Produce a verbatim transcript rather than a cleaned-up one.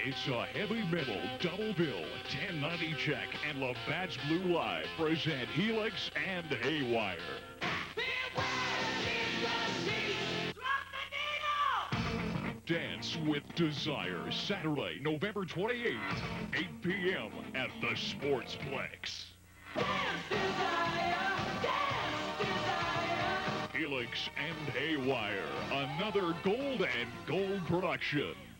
It's a heavy metal double bill, ten ninety check, and Labatt's Blue Live present Helix and Haywire. Dance with Desire, Saturday, November twenty-eighth, eight p m at the Sportsplex. Dance, Desire! Dance, Desire! Helix and Haywire, another Gold and Gold production.